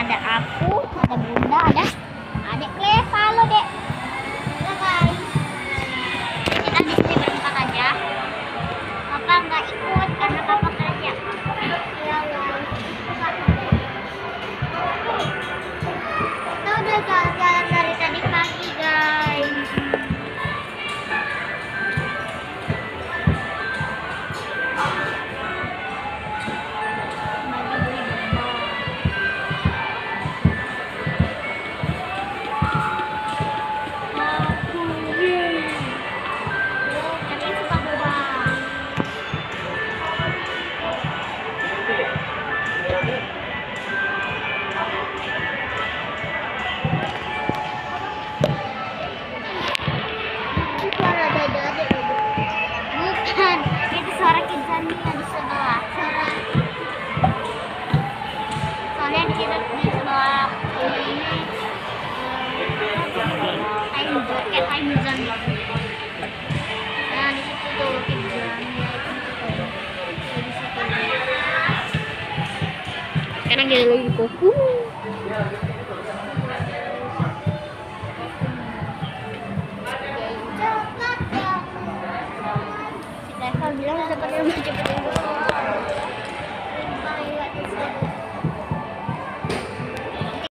ada aku, ada bunda, ada adik Cleva. Halo dek. Halo guys. Kita di sini berempat aja. Papa nggak ikut karena papa kerja. Iya guys. Kita udah jalan-jalan dari tadi pagi guys. Bukan, itu suara Kidzania di sebelah. Soalnya di sebelah ini time zone. Nah di situ tuh Kidzania di situ. Sekarang kita lagi fokus. Bilang seperti yang